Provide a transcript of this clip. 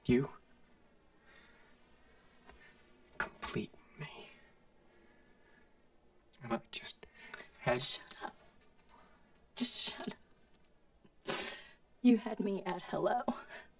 You complete me. And I just had... Shut up. Just shut up. You had me at hello.